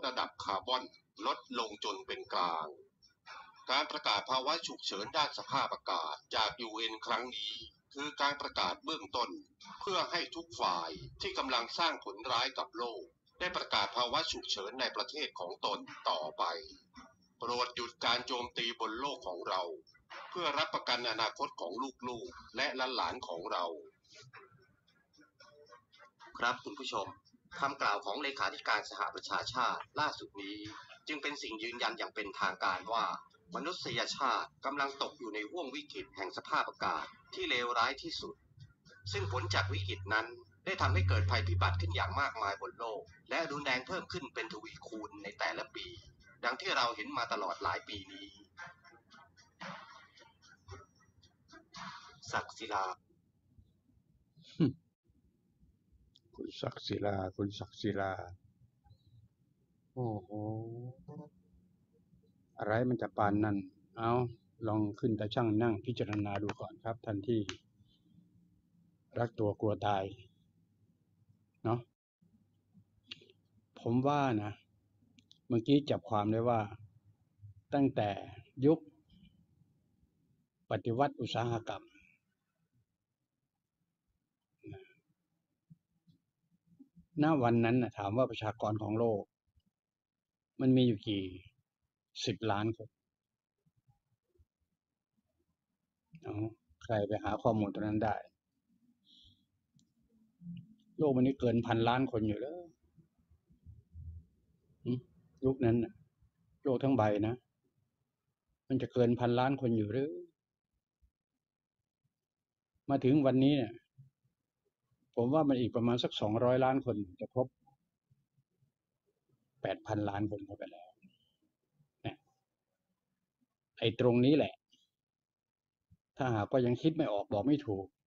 ระดับคาร์บอนลดลงจนเป็นกลางการประกาศภาวะฉุกเฉินด้านสภาพอากาศจาก UN ครั้งนี้คือการประกาศเบื้องต้นเพื่อให้ทุกฝ่ายที่กำลังสร้างผลร้ายกับโลกได้ประกาศภาวะฉุกเฉินในประเทศของตนต่อไปโปรดหยุดการโจมตีบนโลกของเราเพื่อรับประกันอนาคตของลูกๆและหลานๆของเราครับคุณผู้ชมคำกล่าวของเลขาธิการสหประชาชาติล่าสุดนี้จึงเป็นสิ่งยืนยันอย่างเป็นทางการว่ามนุษยชาติกำลังตกอยู่ในห้วงวิกฤตแห่งสภาพอากาศที่เลวร้ายที่สุดซึ่งผลจากวิกฤตนั้นได้ทำให้เกิดภัยพิบัติขึ้นอย่างมากมายบนโลกและรุนแรงเพิ่มขึ้นเป็นทวีคูณในแต่ละปีดังที่เราเห็นมาตลอดหลายปีนี้ศักดิ์ศิลาคุณศักดิ์ศิลาคุณศักดิ์ศิลาโอ้โหอะไรมันจะปานนั้นเอาลองขึ้นตาช่างนั่งพิจารณาดูก่อนครับท่านที่รักตัวกลัวตายเนาะผมว่านะเมื่อกี้จับความได้ว่าตั้งแต่ยุคปฏิวัติอุตสาหกรรมณวันนั้นนะถามว่าประชากรของโลกมันมีอยู่กี่10 ล้านคนใครไปหาข้อมูลตรงนั้นได้โลกมันนี้เกิน1,000 ล้านคนอยู่แล้วยุคนั้นโลกทั้งใบนะมันจะเกิน1,000 ล้านคนอยู่หรือมาถึงวันนี้เนี่ยผมว่ามันอีกประมาณสัก200 ล้านคนจะครบ8,000 ล้านคนเข้าไปแล้วเนี่ยไอ้ตรงนี้แหละถ้าหากว่ายังคิดไม่ออกบอกไม่ถูก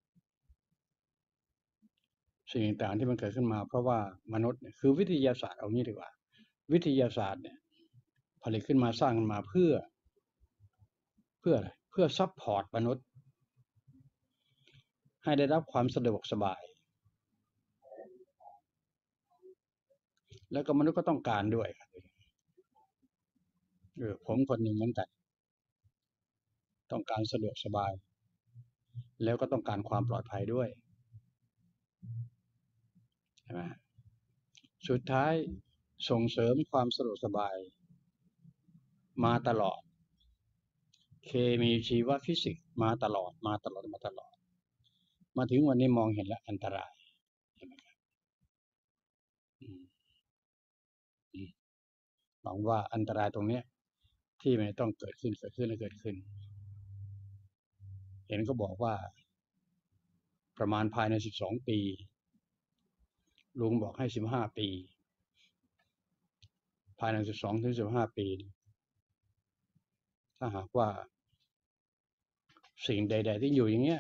สิ่งต่างๆที่มันเกิดขึ้นมาเพราะว่ามนุษย์เนี่ยคือวิทยาศาสตร์เอางี้ดีกว่าวิทยาศาสตร์เนี่ยผลิตขึ้นมาสร้างขึ้นมาเพื่ออะไรเพื่อซัพพอร์ตมนุษย์ให้ได้รับความสะดวกสบายแล้วก็มนุษย์ก็ต้องการด้วยผมคนหนึ่งเหมือนกันต้องการสะดวกสบายแล้วก็ต้องการความปลอดภัยด้วยใช่ไหมสุดท้ายส่งเสริมความสะดวกสบายมาตลอดเคมีชีวฟิสิกส์มาตลอดมาถึงวันนี้มองเห็นแล้วอันตรายใช่ไหมครับหวังว่าอันตรายตรงนี้ที่มันต้องเกิดขึ้นเห็นก็บอกว่าประมาณภายใน12 ปีลุงบอกให้15 ปีภายใน12 ถึง 15 ปีถ้าหากว่าสิ่งใดๆที่อยู่อย่างเงี้ย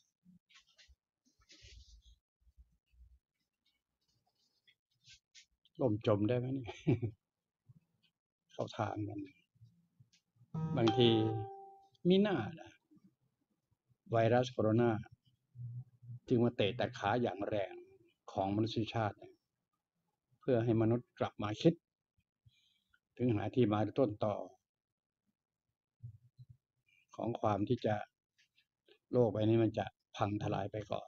ล่มจมได้ไหมเนี่ยเข้าทางกันบางทีมีหน้าไวรัสโคโรนาจึงมาเตะแต่ขาอย่างแรงของมนุษยชาติเพื่อให้มนุษย์กลับมาคิดถึงหาที่มาต้นต่อของความที่จะโลกใบนี้มันจะพังทลายไปก่อน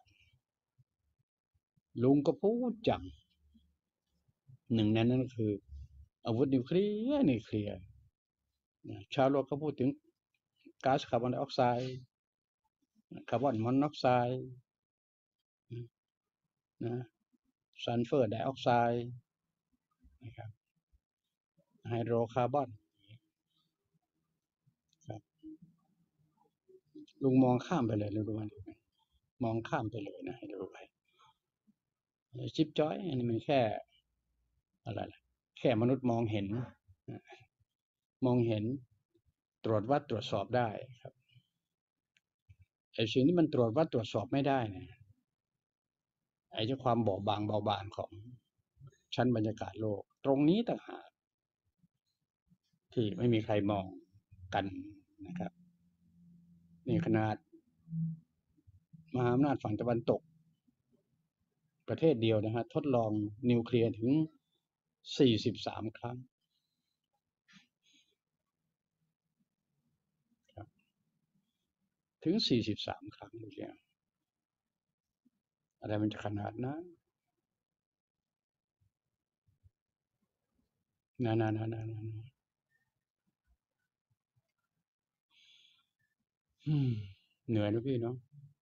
ลุงก็พูดจังหนึ่งในนั้นก็คืออาวุธนิวเคลียร์ชาวโลกก็พูดถึงก๊าซคาร์บอนไดออกไซด์คาร์บอนมอนอกไซด์ซัลเฟอร์ไดออกไซด์นะครับไฮโดรคาร์บอนครับลุงมองข้ามไปเลยดูมันมองข้ามไปเลยนะให้ดูไปชิปจอยอันนี้มันแค่อะไรล่ะแค่มนุษย์มองเห็นตรวจวัดตรวจสอบได้ครับไอ้สิ่งที่มันตรวจวัดตรวจสอบไม่ได้เนี่ยไอ้เจ้าความเบาบางของชั้นบรรยากาศโลกตรงนี้ต่างหากที่ไม่มีใครมองกันนะครับนี่ขนาดมหาอำนาจฝั่งตะวันตกประเทศเดียวนะฮะทดลองนิวเคลียร์ถึง 43 ครั้งครับถึง43 ครั้งดูสิอะไรมันจะขนาดนั้นนะเหนื่อยนะพี่เนาะ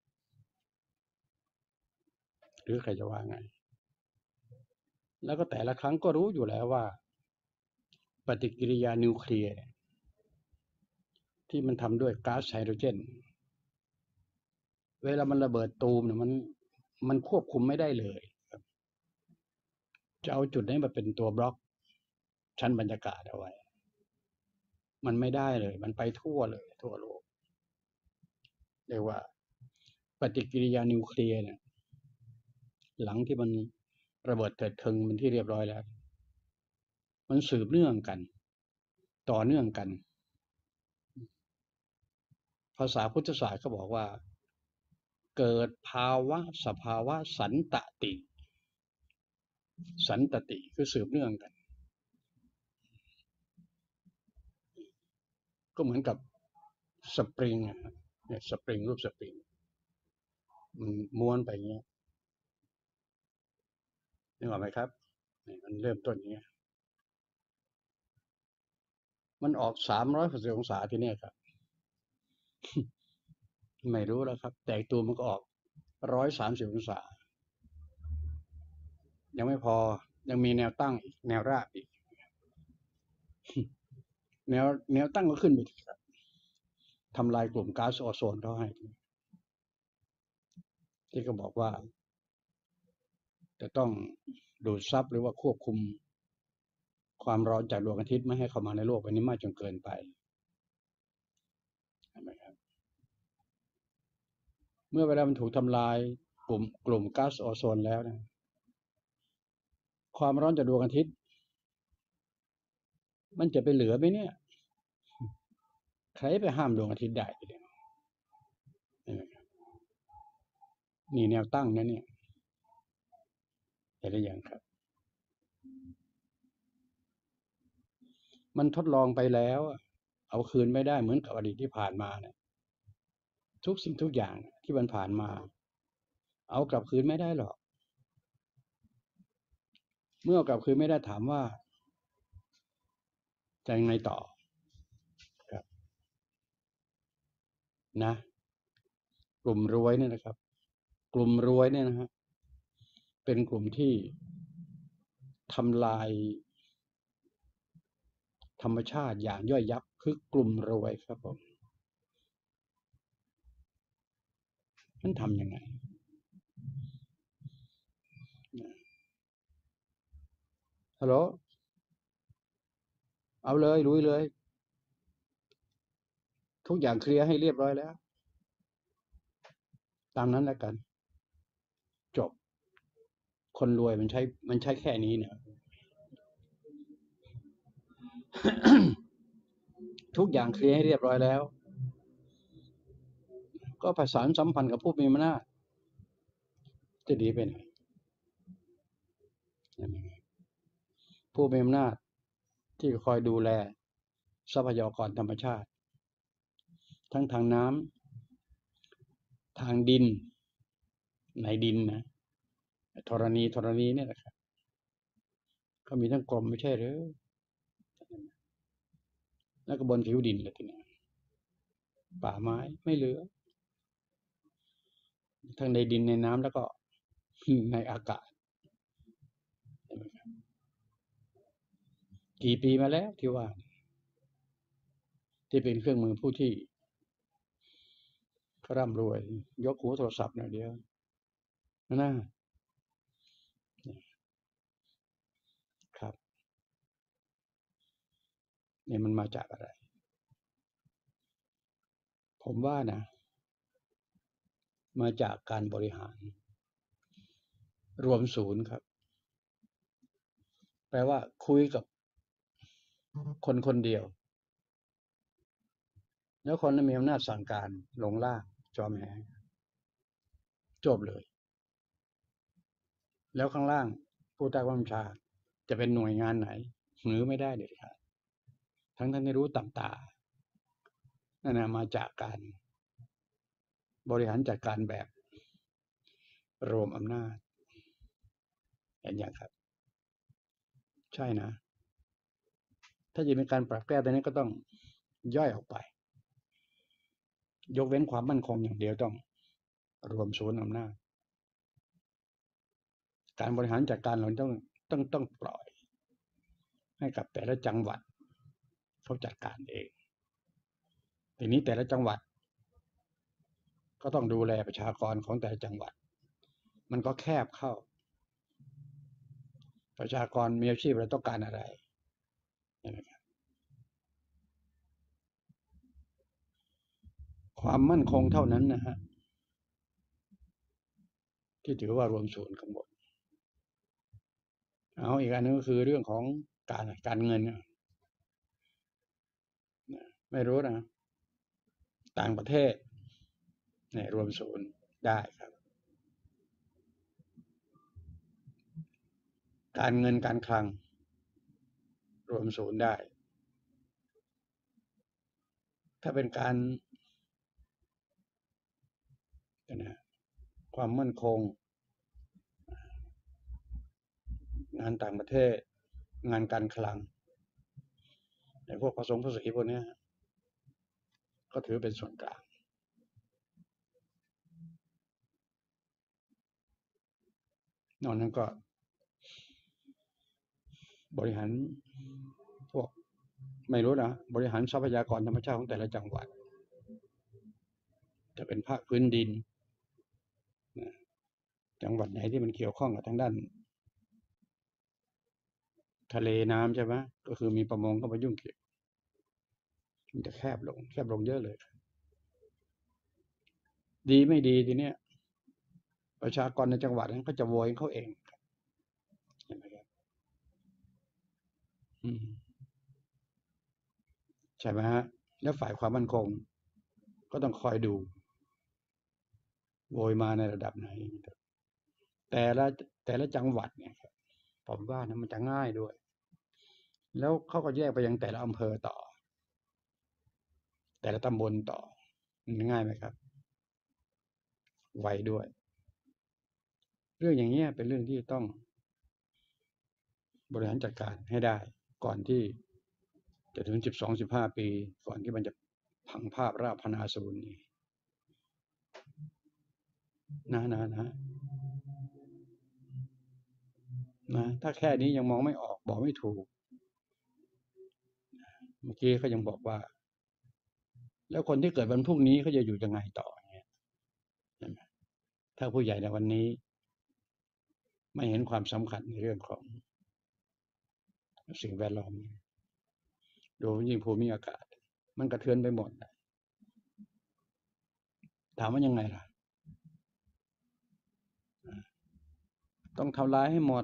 หรือใครจะว่าไงแล้วก็แต่ละครั้งก็รู้อยู่แล้วว่าปฏิกิริยานิวเคลียร์ที่มันทำด้วยก๊าซไฮโดรเจนเวลามันระเบิดตูมเนี่ยมันควบคุมไม่ได้เลยจะเอาจุดนี้มาเป็นตัวบล็อกชั้นบรรยากาศเอาไว้มันไม่ได้เลยมันไปทั่วเลยทั่วโลกเรียกว่าปฏิกิริยานิวเคลียร์เนี่ยหลังที่มันระเบิดเถิดเทิงเป็นที่เรียบร้อยแล้วมันสืบเนื่องกันต่อเนื่องกันภาษาพุทธศาสตร์เขาบอกว่าเกิดภาวะสภาวะสันตติคือสืบเนื่องกันก็เหมือนกับสปริงเนี่ยสปริงรูปสปริงมันม้วนไปอย่างเงี้ยนึกออกไหมครับมันเริ่มต้นอย่างเงี้ยมันออก360 องศาที่นี่ครับไม่รู้แล้วครับแต่ตัวมันก็ออก130 องศายังไม่พอยังมีแนวตั้งอีกแนวราบอีกแนวตั้งก็ขึ้นไปอีกครับทำลายกลุ่มก๊าซโอโซนเขาให้ที่ก็บอกว่าจะต้องดูดซับหรือว่าควบคุมความร้อนจากดวงอาทิตย์ไม่ให้เข้ามาในโลกใบนี้มากจนเกินไปใช่ไหมครับเมื่อเวลามันถูกทำลายกลุ่มก๊าซโอโซนแล้วนะความร้อนจากดวงอาทิตย์มันจะไปเหลือไหมเนี่ยใครไปห้ามดวงอาทิตย์ได้นี่แนวตั้งนะเนี่ยเห็นหรือยังครับมันทดลองไปแล้วเอาคืนไม่ได้เหมือนกับอดีตที่ผ่านมาเนี่ยทุกสิ่งทุกอย่างที่มันผ่านมาเอากลับคืนไม่ได้หรอกเมื่อเอากลับคืนไม่ได้ถามว่าจะยังไงต่อครับนะกลุ่มรวยเนี่ยนะครับกลุ่มรวยเนี่ยนะฮะเป็นกลุ่มที่ทำลายธรรมชาติอย่างย่อยยับคือกลุ่มรวยครับผมมันทำยังไงฮัลโหลเอาเลยลุยเลยทุกอย่างเคลียร์ให้เรียบร้อยแล้วตามนั้นแล้วกันจบคนรวยมันใช้แค่นี้เนี่ยทุกอย่างเคลียร์ให้เรียบร้อยแล้วก็ประสานสัมพันธ์กับผู้มีอำนาจจะดีไปไหนผู้มีอำนาจที่คอยดูแลทรัพยากรธรรมชาติทั้งทางน้ำทางดินในดินนะธรณีเนี่ยแหละครับก็มีทั้งกรมไม่ใช่หรือแล้วก็บนผิวดินเลยทีนี้ป่าไม้ไม่เหลือทั้งในดินในน้ำแล้วก็ในอากาศกี่ปีมาแล้วที่ว่าที่เป็นเครื่องมือผู้ที่ร่ำรวยยกหูโทรศัพท์หน่อยเดียวนะครับนี่มันมาจากอะไรผมว่านะมาจากการบริหารรวมศูนย์ครับแปลว่าคุยกับคนคนเดียวแล้วคนนั้นมีอำนาจสั่งการลงล่างจอมแหจบเลยแล้วข้างล่างผู้ใต้บังคับบัญชาจะเป็นหน่วยงานไหนหรือไม่ได้เด็ดขาดทั้งท่านที่รู้ต่ำตานั่นนะมาจากการบริหารจัดการแบบรวมอำนาจเห็นอย่างครับ ใช่นะ ถ้าจะมีการปรับแก้ตรงนี้ก็ต้องย่อยออกไป ยกเว้นความมั่นคงอย่างเดียวต้องรวมศูนย์อำนาจการบริหารจัดการเราต้องปล่อยให้กับแต่ละจังหวัดเขาจัดการเองทีนี้แต่ละจังหวัดก็ต้องดูแลประชากรของแต่ละจังหวัดมันก็แคบเข้าประชากรมีอาชีพอะไรต้องการอะไรความมั่นคงเท่านั้นนะฮะที่ถือว่ารวมศูนย์ข้างบนเอาอีกอันนึงก็คือเรื่องของการเงินไม่รู้นะต่างประเทศเนี่ยรวมศูนย์ได้ครับการเงินการคลังรวมศูนย์ได้ถ้าเป็นการนะความมั่นคงงานต่างประเทศงานการคลังในพวกผสมภาษีพวกนี้ก็ถือเป็นส่วนกลางนอกนั้นก็บริหารพวกไม่รู้นะบริหารทรัพยากรธรรมชาติของแต่ละจังหวัดจะเป็นภาคพื้นดินจังหวัดไหนที่มันเกี่ยวข้องกับทางด้านทะเลน้ำใช่ไหมก็คือมีประมงเข้ามายุ่งเกี่ยวมันจะแคบลงเยอะเลยดีไม่ดีทีเนี้ยประชากรในจังหวัดนั้นก็จะโวยเขาเองเห็นไหมครับใช่ไหมฮะแล้วฝ่ายความมั่นคงก็ต้องคอยดูโวยมาในระดับไหนแต่ละจังหวัดเนี่ยครับผมว่านะมันจะง่ายด้วยแล้วเขาก็แยกไปยังแต่ละอำเภอต่อแต่ละตำบลต่อมันง่ายไหมครับไวด้วยเรื่องอย่างเงี้ยเป็นเรื่องที่ต้องบริหารจัดการให้ได้ก่อนที่จะถึง12-15 ปีก่อนที่มันจะพังภาพราบพนาศูนย์นี่นะถ้าแค่นี้ยังมองไม่ออกบอกไม่ถูกเมื่อกี้เขายังบอกว่าแล้วคนที่เกิดวันพรุ่งนี้เขาจะอยู่ยังไงต่อเนี่ยถ้าผู้ใหญ่ในวันนี้ไม่เห็นความสำคัญในเรื่องของสิ่งแวดล้อมโดยยิ่งภูมิอากาศมันกระเทือนไปหมดถามว่ายังไงล่ะต้องทำลายให้หมด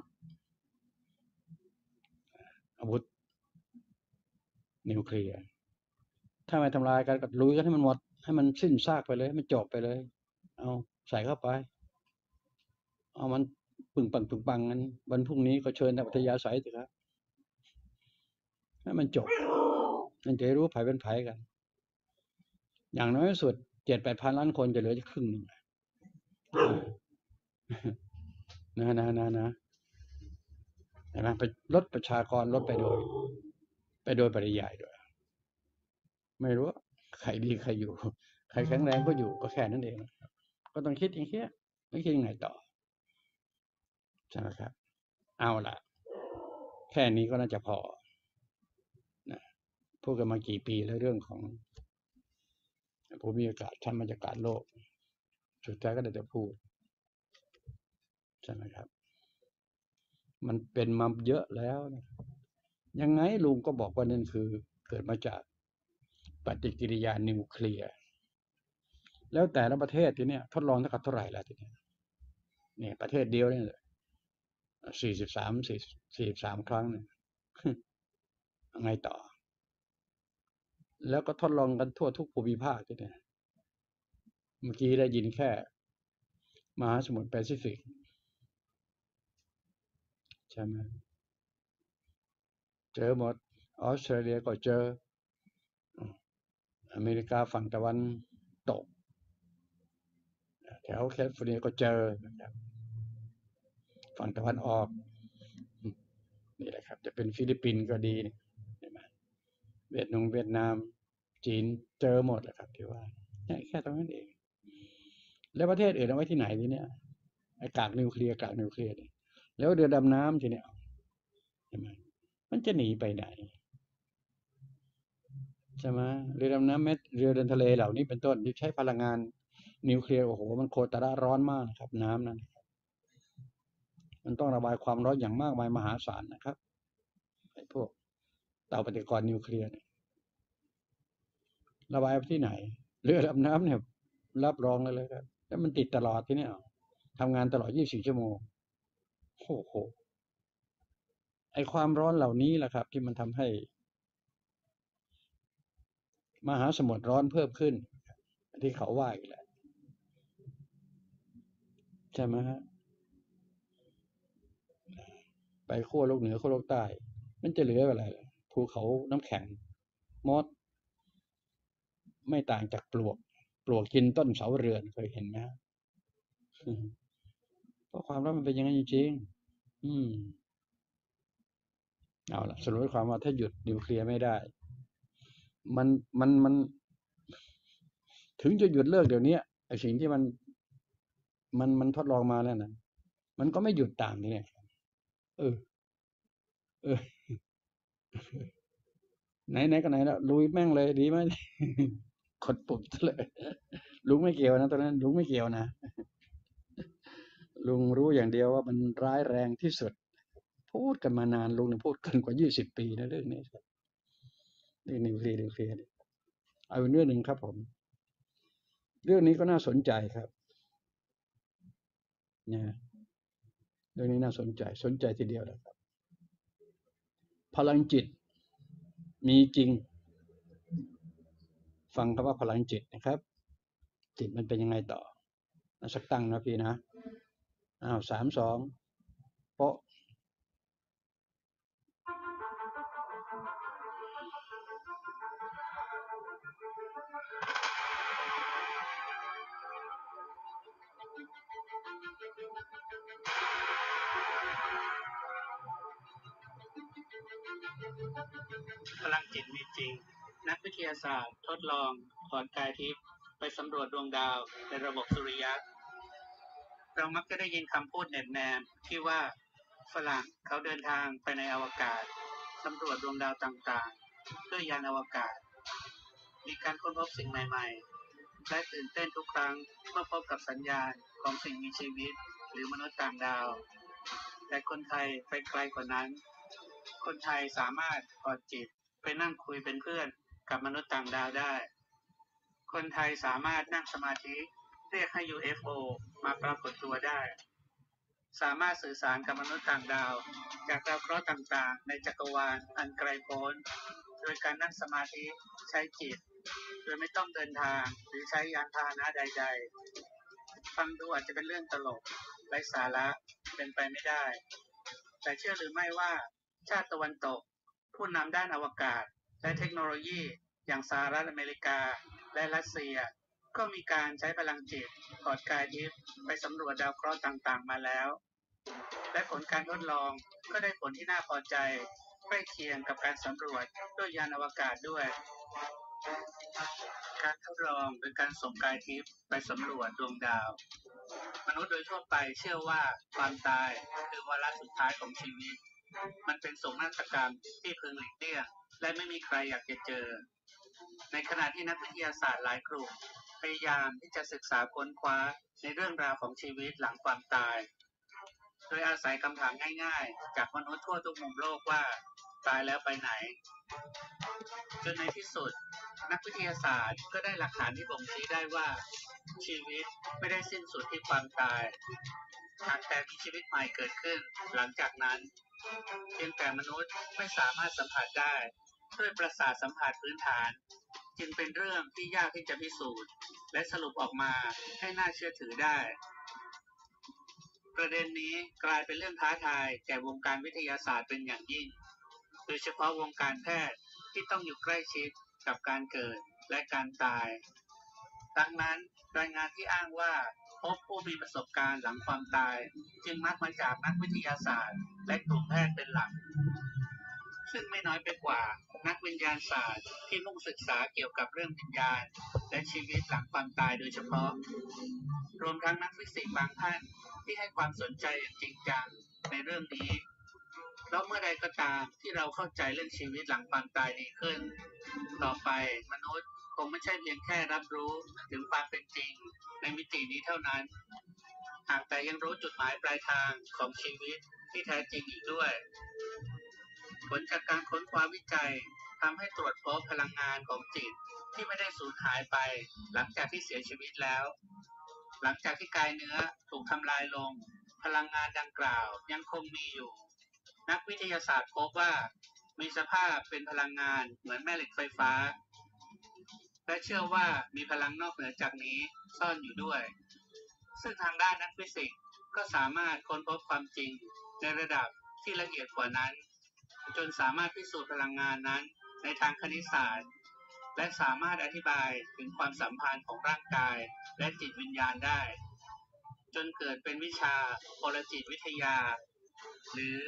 อาวุธนิวเคลียร์ถ้าไม่ทำลายกันก็ลุยกันให้มันหมดให้มันสิ้นซากไปเลยให้มันจบไปเลยเอาใส่เข้าไปเอามันปึงปังกันวันพรุ่งนี้ก็เชิญนักวิทยาศัยสิครับให้มันจบมันจะรู้ไผเป็นไผกันอย่างน้อยสุด7-8 พันล้านคนจะเหลือครึ่งหนึ่งนะเห็นไหมไปลดประชากรลดไปโดยปริยายด้วยไม่รู้ใครดีใครอยู่ใครแข็งแรงก็อยู่ก็แค่นั้นเองก็ต้องคิดอย่างเงี้ยไม่คิดยังไงต่อใช่ไหมครับเอาล่ะแค่นี้ก็น่าจะพอนะพูดกันมากี่ปีแล้วเรื่องของภูมิอากาศชั้นบรรยากาศโลกสุดท้ายก็จะพูดใช่ไหมครับมันเป็นมาเยอะแล้วนะยังไงลุงก็บอกว่านั่นคือเกิดมาจากปฏิกิริยานิวเคลียร์แล้วแต่ละประเทศทีเนี้ยทดลองเท่าไหร่แล้วทีเนี้ยเนี่ยประเทศเดียวเนี่ย43 ครั้งเนี่ยยังไงต่อแล้วก็ทดลองกันทั่วทุกภูมิภาคทีเนี้ยเมื่อกี้ได้ยินแค่มหาสมุทรแปซิฟิกใช่ไหมเจอหมดออสเตรเลียก็เจออเมริกาฝั่งตะวันตกแถวแคลิฟอร์เนียก็เจอนะครับฝั่งตะวันออกนี่แหละครับจะเป็นฟิลิปปินส์ก็ดีเห็นไหมเวียดนามจีนเจอหมดแหละครับที่ว่าแค่ตรงนั้นเองแล้วประเทศอื่นเอาไว้ที่ไหนทีเนี้ยไอ้กากนิวเคลียร์เนี่ยแล้วเรือดำน้ำทีเนี้ยเห็นไหมมันจะหนีไปไหนใช่ไหมเรือดำน้ำเรือเดินทะเลเหล่านี้เป็นต้นที่ใช้พลังงานนิวเคลียร์โอ้โหมันโคตรร้อนมากครับน้ำนั้นมันต้องระบายความร้อนอย่างมากมายมหาศาลนะครับไอ้พวกเตาปฏิกรณ์นิวเคลียร์ระบายไปที่ไหนเรือดำน้ำเนี่ยรับรองเลยครับแล้วมันติดตลอดที่นี่ทำงานตลอด24ชั่วโมงโอ้โหไอ้ความร้อนเหล่านี้แหละครับที่มันทำให้มหาสมุทรร้อนเพิ่มขึ้นที่เขาว่าอีกแหละใช่ไหมฮะไปขั้วโลกเหนือขั้วโลกใต้มันจะเหลืออะไรภูเขาน้ำแข็งมอสไม่ต่างจากปลวกกินต้นเสาเรือนเคยเห็นไหมฮะเพราะความร้อนมันเป็นอย่างนั้นจริงๆเอาล่ะสรุปความว่าถ้าหยุดนิวเคลียร์ไม่ได้มันถึงจะหยุดเลิกเดี๋ยวนี้ไอ้สิ่งที่มันทดลองมาแล้วนะมันก็ไม่หยุดตามนี่เนี่ยเออเออไหนก็ไหนแล้วลุยแม่งเลยดีไหมกดปุ่มเลยลุงไม่เกี่ยวนะตอนนั้นลุงไม่เกี่ยวนะลุงรู้อย่างเดียวว่ามันร้ายแรงที่สุดพูดกันมานานลุงเนี่ยพูดกันกว่า20 ปีนะเรื่องนี้เรื่องนิวเคลียร์เอาเรื่องหนึ่งครับผมเรื่องนี้ก็น่าสนใจครับเนี่ยเรื่องนี้น่าสนใจทีเดียวแหละครับพลังจิตมีจริงฟังคำว่าพลังจิตนะครับจิตมันเป็นยังไงต่อสักตั้งนะพี่นะ3 2โป๊ะพลังจิตมีจริงนักวิทยาศาสตร์ทดลองถอดกายทิพย์ไปสำรวจดวงดาวในระบบสุริยะเรามักจะได้ยินคำพูดเน็บแนมที่ว่าฝรั่งเขาเดินทางไปในอวกาศสำรวจดวงดาวต่างๆด้วยยานอวกาศมีการค้นพบสิ่งใหม่ๆและตื่นเต้นทุกครั้งเมื่อพบกับสัญญาณของสิ่งมีชีวิตหรือมนุษย์ต่างดาวแต่คนไทยไปไกลกว่านั้นคนไทยสามารถถอดจิตไปนั่งคุยเป็นเพื่อนกับมนุษย์ต่างดาวได้คนไทยสามารถนั่งสมาธิเรียกให้ UFO มาปรากฏตัวได้สามารถสื่อสารกับมนุษย์ต่างดาวจากดาวเคราะห์ต่างๆในจักรวาลอันไกลโพ้นโดยการนั่งสมาธิใช้จิตโดยไม่ต้องเดินทางหรือใช้ยานพาหนะใดๆฟังดูอาจจะเป็นเรื่องตลกไร้สาระเป็นไปไม่ได้แต่เชื่อหรือไม่ว่าชาติตะวันตกผู้นำด้านอวกาศและเทคโนโลยีอย่างสหรัฐอเมริกาและรัสเซียก็มีการใช้พลังจิตถอดกายทิพย์ไปสำรวจดาวเคราะห์ต่างๆมาแล้วและผลการทดลองก็ได้ผลที่น่าพอใจใกล้เคียงกับการสำรวจด้วยยานอวกาศด้วยการทดลองโดยการส่งกายทิพย์ไปสำรวจดวงดาวมนุษย์โดยทั่วไปเชื่อว่าความตายคือวาระสุดท้ายของชีวิตมันเป็นโศกนาฏกรรมที่พึงหลีกเลี่ยงและไม่มีใครอยากจะเจอในขณะที่นักวิทยาศาสตร์หลายกลุ่มพยายามที่จะศึกษาค้นคว้าในเรื่องราวของชีวิตหลังความตายโดยอาศัยคำถามง่ายๆจากมนุษย์ทั่วทุกมุมโลกว่าตายแล้วไปไหนจนในที่สุดนักวิทยาศาสตร์ก็ได้หลักฐานที่บ่งชี้ได้ว่าชีวิตไม่ได้สิ้นสุดที่ความตายแต่มีชีวิตใหม่เกิดขึ้นหลังจากนั้นเพียงแต่มนุษย์ไม่สามารถสัมผัสได้ด้วยประสาทสัมผัสพื้นฐานจึงเป็นเรื่องที่ยากที่จะพิสูจน์และสรุปออกมาให้น่าเชื่อถือได้ประเด็นนี้กลายเป็นเรื่องท้าทายแก่วงการวิทยาศาสตร์เป็นอย่างยิ่งโดยเฉพาะวงการแพทย์ที่ต้องอยู่ใกล้ชิดกับการเกิดและการตายดังนั้นรายงานที่อ้างว่าพบผู้มีประสบการณ์หลังความตายจึงมักมาจากนักวิทยาศาสตร์และกลุ่มแพทย์เป็นหลักซึ่งไม่น้อยไปกว่านักวิญญาณศาสตร์ที่มุ่งศึกษาเกี่ยวกับเรื่องวิญญาณและชีวิตหลังความตายโดยเฉพาะรวมทั้งนักฟิสิกส์บางท่านที่ให้ความสนใจอย่างจริงจังในเรื่องนี้เพราะเมื่อใดก็ตามที่เราเข้าใจเรื่องชีวิตหลังความตายดีขึ้นต่อไปมนุษย์คงไม่ใช่เพียงแค่รับรู้ถึงความเป็นจริงในมิตินี้เท่านั้นหากแต่ยังรู้จุดหมายปลายทางของชีวิตที่แท้จริงอีกด้วยผลจากการค้นคว้าวิจัยทำให้ตรวจพบพลังงานของจิตที่ไม่ได้สูญหายไปหลังจากที่เสียชีวิตแล้วหลังจากที่กายเนื้อถูกทำลายลงพลังงานดังกล่าวยังคงมีอยู่นักวิทยาศาสตร์พบว่ามีสภาพเป็นพลังงานเหมือนแม่เหล็กไฟฟ้าและเชื่อว่ามีพลังนอกเหนือจากนี้ซ่อนอยู่ด้วยซึ่งทางด้านนักฟิสิกส์ก็สามารถค้นพบความจริงในระดับที่ละเอียดกว่านั้นจนสามารถพิสูจน์พลังงานนั้นในทางคณิตศาสตร์และสามารถอธิบายถึงความสัมพันธ์ของร่างกายและจิตวิญญาณได้จนเกิดเป็นวิชาพลจิตวิทยาหรือ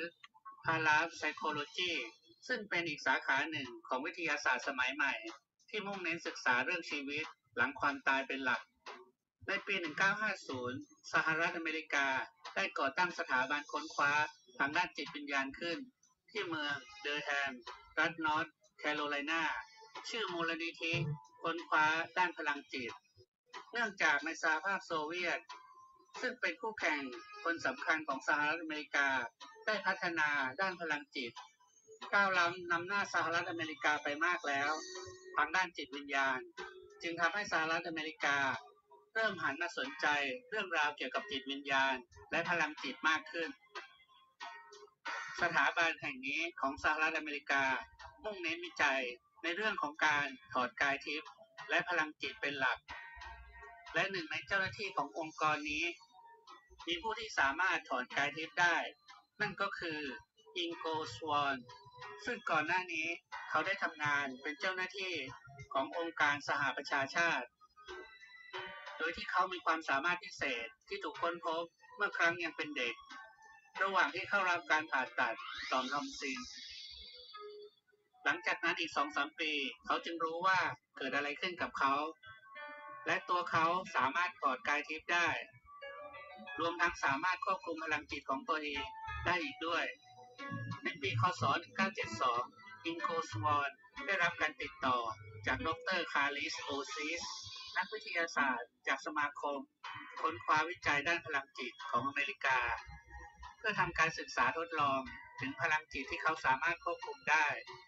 Parapsychology ซึ่งเป็นอีกสาขาหนึ่งของวิทยาศาสตร์สมัยใหม่ที่มุ่งเน้นศึกษาเรื่องชีวิตหลังความตายเป็นหลักในปี 1950 สหรัฐอเมริกาได้ก่อตั้งสถาบันค้นคว้าทางด้านจิตวิญญาณขึ้นที่เมืองเดอร์แฮมรัฐนอร์ทแคโรไลนาชื่อมูลนิธิค้นคว้าด้านพลังจิตเนื่องจากในสหภาพโซเวียตซึ่งเป็นคู่แข่งคนสำคัญของสหรัฐอเมริกาได้พัฒนาด้านพลังจิตก้าวล้ำนำหน้าสหรัฐอเมริกาไปมากแล้วทางด้านจิตวิญญาณจึงทำให้สหรัฐอเมริกาเริ่มหันมาสนใจเรื่องราวเกี่ยวกับจิตวิญญาณและพลังจิตมากขึ้นสถาบันแห่งนี้ของสหรัฐอเมริกามุ่งเน้นวิจัยในเรื่องของการถอดกายทิพย์และพลังจิตเป็นหลักและหนึ่งในเจ้าหน้าที่ขององค์กรนี้มีผู้ที่สามารถถอดกายทิพย์ได้นั่นก็คืออิงโกสวอนซึ่งก่อนหน้านี้เขาได้ทำงานเป็นเจ้าหน้าที่ขององค์การสหประชาชาติโดยที่เขามีความสามารถพิเศษที่ถูกค้นพบเมื่อครั้งยังเป็นเด็กระหว่างที่เข้ารับการผ่าตัดต่อมทอมซินหลังจากนั้นอีก 2-3 ปีเขาจึงรู้ว่าเกิดอะไรขึ้นกับเขาและตัวเขาสามารถถอดกายทิพย์ได้รวมทั้งสามารถควบคุมพลังจิตของตัวเองได้อีกด้วยในปีคศ 1972 อิงโกสวอนได้รับการติดต่อจากดร. คาริส โอซิสนักวิทยาศาสตร์จากสมาคมค้นคว้าวิจัยด้านพลังจิตของอเมริกาเพื่อทำการศึกษาทดลองถึงพลังจิตที่เขาสามารถควบคุมได้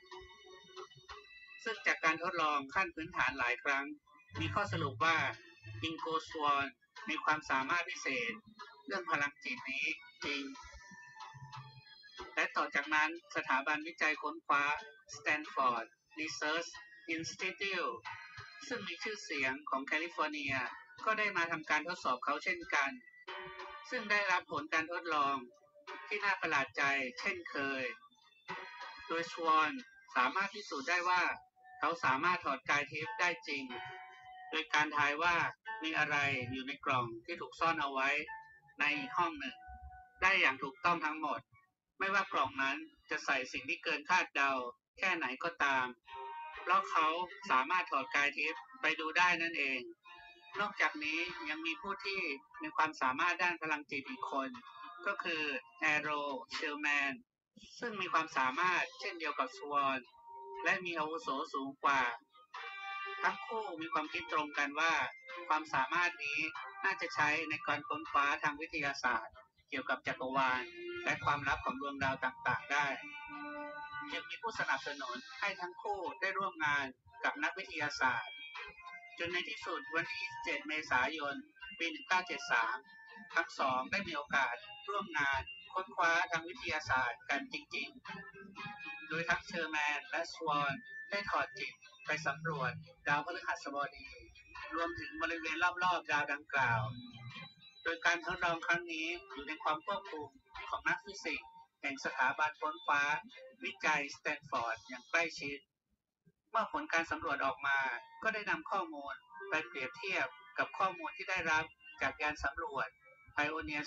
ซึ่งจากการทดลองขั้นพื้นฐานหลายครั้งมีข้อสรุปว่าอิงโกสวอนมีความสามารถพิเศษเรื่องพลังจิตนี้จริงและต่อจากนั้นสถาบันวิจัยค้นคว้า Stanford Research Institute ซึ่งมีชื่อเสียงของแคลิฟอร์เนียก็ได้มาทำการทดสอบเขาเช่นกันซึ่งได้รับผลการทดลองที่น่าประหลาดใจเช่นเคยโดยชวอนสามารถพิสูจน์ได้ว่าเขาสามารถถอดกายทิพย์ได้จริงโดยการทายว่ามีอะไรอยู่ในกล่องที่ถูกซ่อนเอาไว้ในห้องหนึ่งได้อย่างถูกต้องทั้งหมดไม่ว่ากล่องนั้นจะใส่สิ่งที่เกินคาดเดาแค่ไหนก็ตามเพราะเขาสามารถถอดกายทิพย์ไปดูได้นั่นเองนอกจากนี้ยังมีผู้ที่มีความสามารถด้านพลังจิตอีกคนก็คือแอโรเชลแมนซึ่งมีความสามารถเช่นเดียวกับชวอนและมีอาวุโสสูงกว่าทั้งคู่มีความคิดตรงกันว่าความสามารถนี้น่าจะใช้ในการค้นคว้าทางวิทยาศาสตร์เกี่ยวกับจักรวาลและความลับของดวงดาวต่างๆได้จึงมีผู้สนับสนุนให้ทั้งคู่ได้ร่วมงานกับนักวิทยาศาสตร์จนในที่สุดวันที่ 27 เมษายน ปี 1973 ทั้งสองได้มีโอกาสร่วมงานค้นคว้าทางวิทยาศาสตร์กันจริงๆโดยทั้งเชอร์แมนและสวอนได้ถอดจิตไปสำรวจดาวพฤหัสบดีรวมถึงบริเวณรอบๆดาวดังกล่าวโดยการทดลองครั้งนี้อยู่ในความควบคุมของนักฟิสิกส์แห่งสถาบันค้นคว้าวิจัยสแตนฟอร์ดอย่างใกล้ชิดเมื่อผลการสำรวจออกมาก็ได้นำข้อมูลไปเปรียบเทียบกับข้อมูลที่ได้รับจากยานสำรวจ Pioneer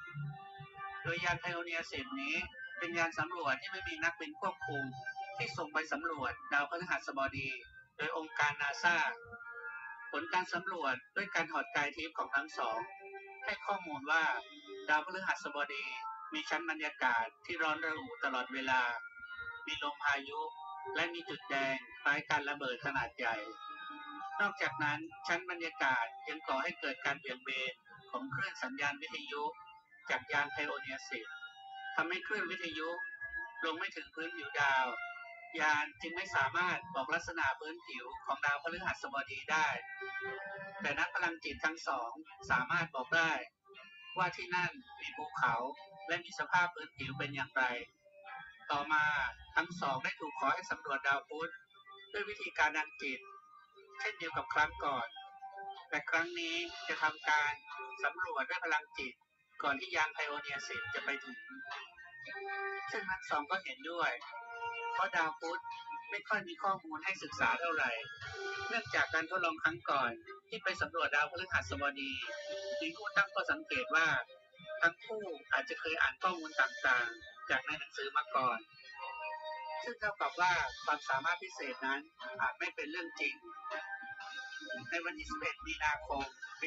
10 โดยยาน Pioneer 10 นี้เป็นยานสำรวจที่ไม่มีนักบินควบคุมที่ส่งไปสำรวจดาวพฤหัสบดีโดยองค์การนาซาผลการสำรวจด้วยการถอดกายทิพย์ของทั้งสองให้ข้อมูลว่าดาวพฤหัสบดีมีชั้นบรรยากาศที่ร้อนระอุตลอดเวลามีลมพายุและมีจุดแดงคล้ายการระเบิดขนาดใหญ่นอกจากนั้นชั้นบรรยากาศยังก่อให้เกิดการเบี่ยงเบนของคลื่นสัญญาณวิทยุจากยานไพโอเนียร์10ทำให้คลื่นวิทยุลงไม่ถึงพื้นผิวดาวยานจึงไม่สามารถบอกลักษณะพื้นผิวของดาวพฤหัสบดีได้แต่นักพลังจิตทั้งสองสามารถบอกได้ว่าที่นั่นมีภูเขาและมีสภาพพื้นผิวเป็นอย่างไรต่อมาทั้งสองได้ถูกขอให้สำรวจดาวพุธด้วยวิธีการทางจิตเช่นเดียวกับครั้งก่อนแต่ครั้งนี้จะทำการสำรวจด้วยพลังจิตก่อนที่ยานไพโอเนียร์10จะไปถึงซึ่งทั้งสองก็เห็นด้วยเพราะดาวพุธไม่ค่อยมีข้อมูลให้ศึกษาเท่าไหร่เนื่องจากการทดลองครั้งก่อนที่ไปสำรวจดาวพฤหัสบดีมีผู้ตั้งข้อสังเกตว่าทั้งคู่อาจจะเคยอ่านข้อมูลต่างๆจากในหนังสือมาก่อนซึ่งเท่ากับว่าความสามารถพิเศษนั้นอาจไม่เป็นเรื่องจริงในวันที่ 11 มีนาคม ปี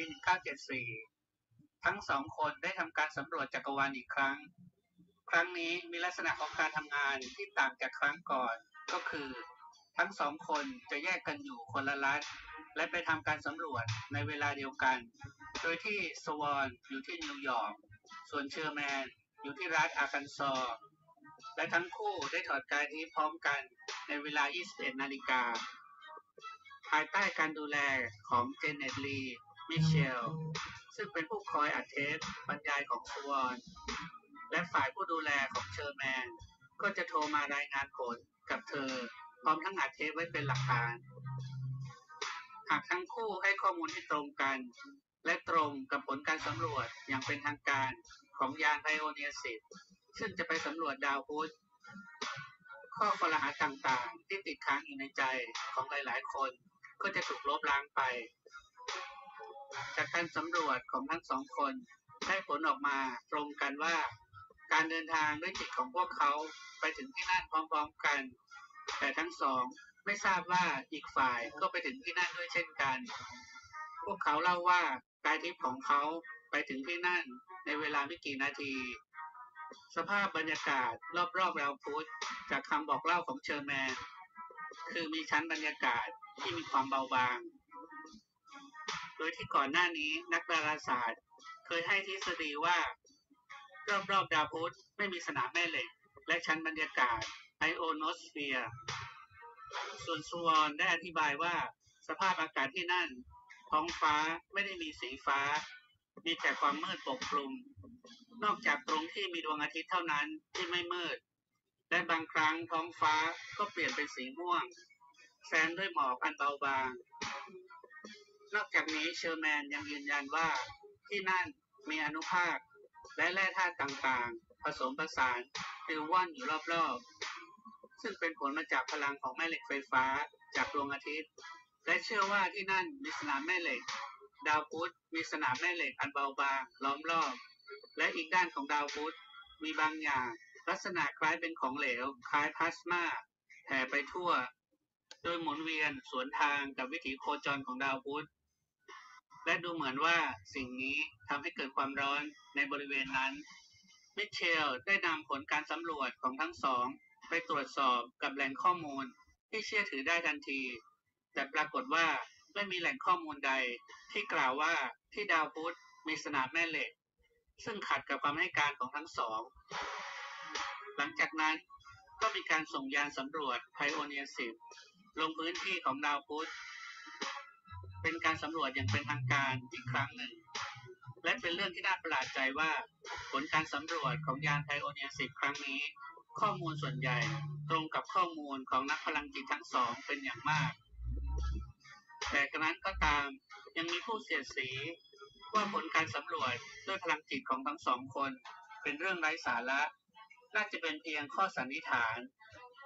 1974 ทั้งสองคนได้ทำการสำรวจจักรวาลอีกครั้งนี้มีลักษณะของการทำงานที่ต่างจากครั้งก่อนก็คือทั้งสองคนจะแยกกันอยู่คนละรัฐและไปทำการสำรวจในเวลาเดียวกันโดยที่สวอนอยู่ที่นิวยอร์กส่วนเชอร์แมนอยู่ที่รัฐอาร์คันซอสและทั้งคู่ได้ถอดกายทิพย์พร้อมกันในเวลา 21 นาฬิกาภายใต้การดูแลของเจเน็ตลีมิเชลซึ่งเป็นผู้คอยอัดเทปบรรยายของสวอนและฝ่ายผู้ดูแลของเชอร์แมนก็จะโทรมารายงานผลกับเธอพร้อมทั้งอัดเทปไว้เป็นหลักฐานหากทั้งคู่ให้ข้อมูลที่ตรงกันและตรงกับผลการสำรวจอย่างเป็นทางการของยานไพโอเนียร์10ซึ่งจะไปสำรวจดาวพุธข้อคลหาต่างๆที่ติดค้างอยู่ในใจของหลายๆคนก็จะถูกลบล้างไปจากการสำรวจของทั้งสองคนได้ผลออกมาตรงกันว่าการเดินทางด้วยจิตของพวกเขาไปถึงที่นั่นพร้อมๆกันแต่ทั้งสองไม่ทราบว่าอีกฝ่ายก็ไปถึงที่นั่นด้วยเช่นกันพวกเขาเล่าว่ากายทิพย์ของเขาไปถึงที่นั่นในเวลาไม่กี่นาทีสภาพบรรยากาศรอบๆดาวพุธจากคำบอกเล่าของเชอร์แมนคือมีชั้นบรรยากาศที่มีความเบาบางโดยที่ก่อนหน้านี้นักดาราศาสตร์เคยให้ทฤษฎีว่ารอบๆดาวพุธไม่มีสนามแม่เหล็กและชั้นบรรยากาศไอโอโนสเฟียร์ส่วนสวอนได้อธิบายว่าสภาพอากาศที่นั่นท้องฟ้าไม่ได้มีสีฟ้ามีแต่ความมืดปกคลุมนอกจากตรงที่มีดวงอาทิตย์เท่านั้นที่ไม่มืดและบางครั้งท้องฟ้าก็เปลี่ยนเป็นสีม่วงแซมด้วยหมอกอันเบาบางนอกจากนี้เชอร์แมนยังยืนยันว่าที่นั่นมีอนุภาคและแร่ธาตุต่างๆผสมผสานปลิวว่อนอยู่รอบๆซึ่งเป็นผลมาจากพลังของแม่เหล็กไฟฟ้าจากดวงอาทิตย์และเชื่อว่าที่นั่นมีสนามแม่เหล็กดาวพุธมีสนามแม่เหล็กอันเบาบางล้อมรอบและอีกด้านของดาวพุธมีบางอย่างลักษณะคล้ายเป็นของเหลวคล้ายพลาสมาแผ่ไปทั่วโดยหมุนเวียนสวนทางกับวิถีโคจรของดาวพุธและดูเหมือนว่าสิ่งนี้ทำให้เกิดความร้อนในบริเวณนั้นมิเชลได้นำผลการสำรวจของทั้งสองไปตรวจสอบกับแหล่งข้อมูลที่เชื่อถือได้ทันทีแต่ปรากฏว่าไม่มีแหล่งข้อมูลใดที่กล่าวว่าที่ดาวพุธมีสนามแม่เหล็กซึ่งขัดกับคำให้การของทั้งสองหลังจากนั้นก็มีการส่งยานสำรวจไพโอเนียร์10ลงพื้นที่ของดาวพุธเป็นการสำรวจอย่างเป็นทางการอีกครั้งหนึ่งและเป็นเรื่องที่น่าประหลาดใจว่าผลการสำรวจของยานไพโอเนียร์10ครั้งนี้ข้อมูลส่วนใหญ่ตรงกับข้อมูลของนักพลังจิตทั้งสองเป็นอย่างมากแต่กระนั้นก็ตามยังมีผู้เสียดสีว่าผลการสำรวจด้วยพลังจิตของทั้งสองคนเป็นเรื่องไร้สาระน่าจะเป็นเพียงข้อสันนิษฐาน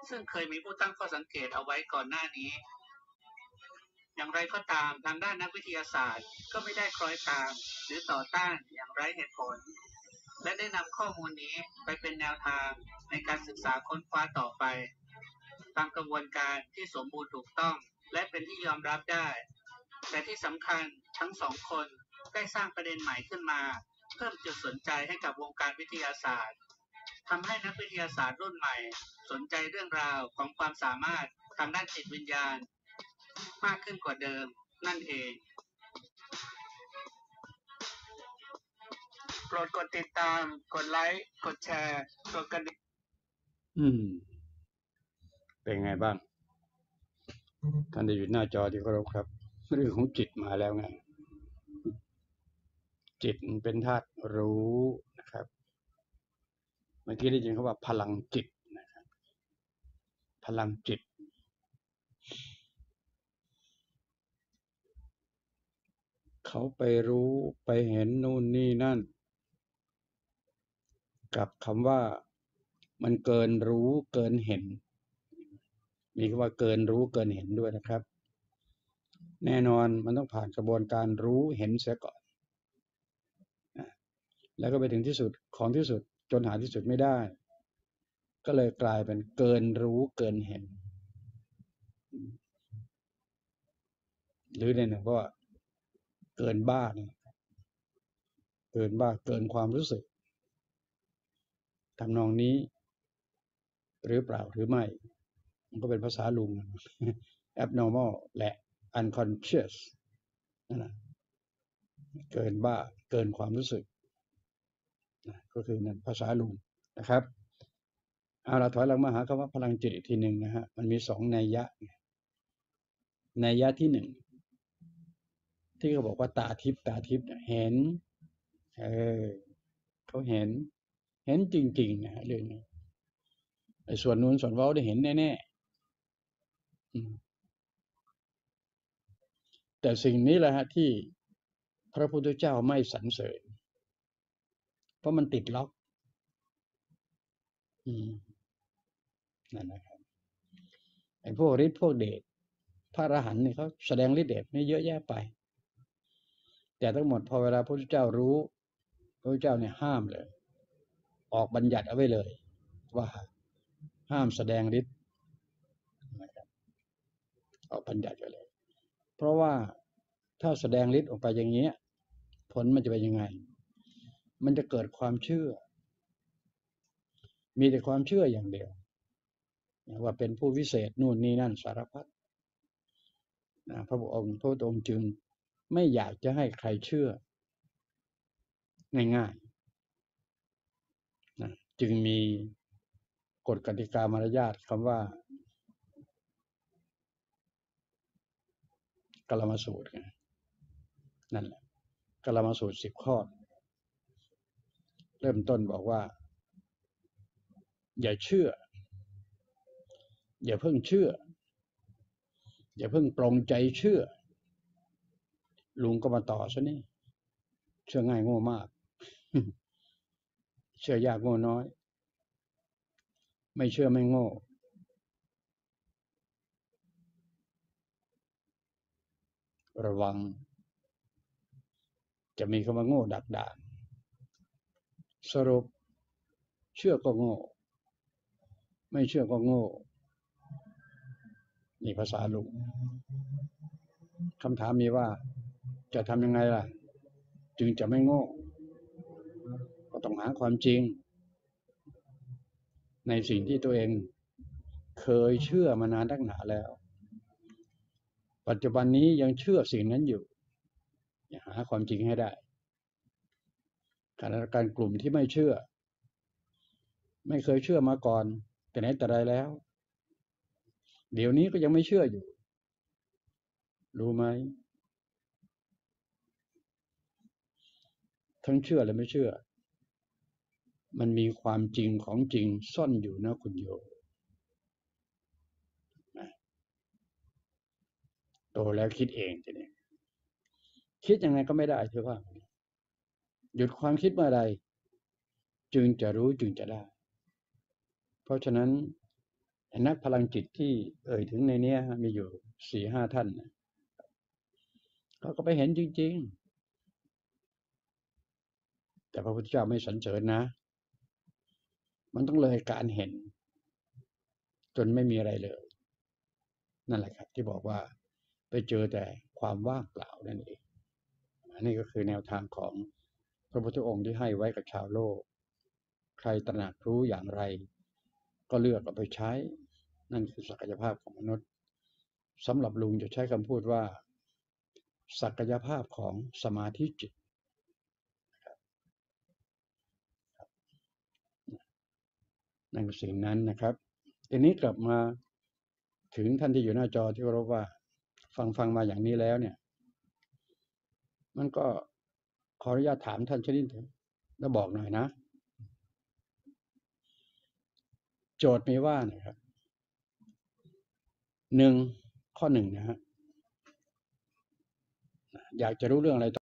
ซึ่งเคยมีผู้ตั้งข้อสังเกตเอาไว้ก่อนหน้านี้ อย่างไรก็ตามทางด้านนักวิทยาศาสตร์ก็ไม่ได้คล้อยตามหรือต่อต้านอย่างไร้เหตุผล และได้นำข้อมูลนี้ไปเป็นแนวทางในการศึกษาค้นคว้าต่อไปตามกระบวนการที่สมบูรณ์ถูกต้องและเป็นที่ยอมรับได้ แต่ที่สำคัญทั้งสองคนได้สร้างประเด็นใหม่ขึ้นมาเพิ่มจุดสนใจให้กับวงการวิทยาศาสตร์ทำให้นักวิทยาศาสตร์รุ่นใหม่สนใจเรื่องราวของความสามารถทางด้านจิตวิญญาณมากขึ้นกว่าเดิมนั่นเองโปรดกดติดตามกดไลค์กดแชร์กดกระดิ่งเป็นไงบ้างท่านได้อยู่หน้าจอที่เคารพครับเรื่องของจิตมาแล้วไงจิตเป็นธาตุรู้นะครับเมื่อกี้ได้ยินเขาว่าพลังจิตนะครับพลังจิตเขาไปรู้ไปเห็นนู่นนี่นั่นกับคำว่ามันเกินรู้เกินเห็นมีคำว่าเกินรู้เกินเห็นด้วยนะครับแน่นอนมันต้องผ่านกระบวนการรู้เห็นเสียก่อนแล้วก็ไปถึงที่สุดของที่สุดจนหาที่สุดไม่ได้ก็เลยกลายเป็นเกินรู้เกินเห็นหรือในหนึ่งก็เกินบ้าเนี่ยเกินบ้าเกินความรู้สึกทำนองนี้หรือเปล่าหรือไม่มันก็เป็นภาษาลุง abnormal และ unconscious นั่นนะเกินบ้าเกินความรู้สึกก็คือนั่นภาษาลุงนะครับเอาเราถอยหลังมาหาคำว่าพลังจิตอีกทีหนึ่งนะฮะมันมีสองนัยยะนัยยะที่หนึ่งที่เขาบอกว่าตาทิพย์เห็นเขาเห็นจริงๆนะเรื่องนี้ไอ้ส่วนนู้นส่วนเว้าได้เห็นแน่ๆแต่สิ่งนี้แหละฮะที่พระพุทธเจ้าไม่สรรเสริญเพราะมันติดล็อกนั่นนะครับไอ้พวกฤทธิ์พวกเดชพระอรหันต์เนี่ยเขาแสดงฤทธิ์เดชนี่เยอะแยะไปแต่ทั้งหมดพอเวลาพระพุทธเจ้ารู้พระพุทธเจ้าเนี่ยห้ามเลยออกบัญญัติเอาไว้เลยว่าห้ามแสดงฤทธิ์นะครับออกบัญญัติไว้เลยเพราะว่าถ้าแสดงฤทธิ์ออกไปอย่างเงี้ยผลมันจะเป็นยังไงมันจะเกิดความเชื่อมีแต่ความเชื่ออย่างเดียวว่าเป็นผู้วิเศษนู่นนี่นั่นสารพัดพระองค์จึงไม่อยากจะให้ใครเชื่อง่ายๆนะจึงมีกฎกติกามารยาทคำว่ากลมาสูตรนั่นแหละกลมาสูตร10 ข้อเริ่มต้นบอกว่าอย่าเชื่ออย่าเพิ่งเชื่ออย่าเพิ่งปรงใจเชื่อลุงก็มาต่อซะนี่เชื่อง่ายโง่มาก เชื่อยากโง่น้อยไม่เชื่อไม่โง่ระวังจะมีคำว่าโง่ดักดานสรุปเชื่อก็โง่ไม่เชื่อก็โง่นี่ภาษาลุงคำถามมีว่าจะทำยังไงล่ะจึงจะไม่โง่ก็ต้องหาความจริงในสิ่งที่ตัวเองเคยเชื่อมานานตั้งนานแล้วปัจจุบันนี้ยังเชื่อสิ่งนั้นอยู่หาความจริงให้ได้การกลุ่มที่ไม่เชื่อไม่เคยเชื่อมาก่อนแต่ไหนแต่ไรแล้วเดี๋ยวนี้ก็ยังไม่เชื่ออยู่รู้ไหมทั้งเชื่อและไม่เชื่อมันมีความจริงของจริงซ่อนอยู่นะคุณโยโตแล้วคิดเองทีนี้คิดยังไงก็ไม่ได้เธอว่าหยุดความคิดเมื่อใดจึงจะรู้จึงจะได้เพราะฉะนั้นนักพลังจิตที่เอ่ยถึงในเนี้ยมีอยู่ 4-5 ท่านเขาก็ไปเห็นจริงๆแต่พระพุทธเจ้าไม่สรรเสริญนะมันต้องเลยการเห็นจนไม่มีอะไรเลยนั่นแหละครับที่บอกว่าไปเจอแต่ความว่างเปล่านั่นเองอันนี้ก็คือแนวทางของพระพุทธองค์ที่ให้ไว้กับชาวโลกใครตระหนักรู้อย่างไรก็เลือกเอาไปใช้นั่นคือศักยภาพของมนุษย์สำหรับลุงจะใช้คำพูดว่าศักยภาพของสมาธิจิตนั่นคือสิ่งนั้นนะครับทีนี้กลับมาถึงท่านที่อยู่หน้าจอที่เคารพว่าฟังมาอย่างนี้แล้วเนี่ยมันก็ขออนุญาตถามท่านชนิดเถอะแล้วบอกหน่อยนะโจทย์มีว่านะครับข้อหนึ่งนะฮะอยากจะรู้เรื่องอะไร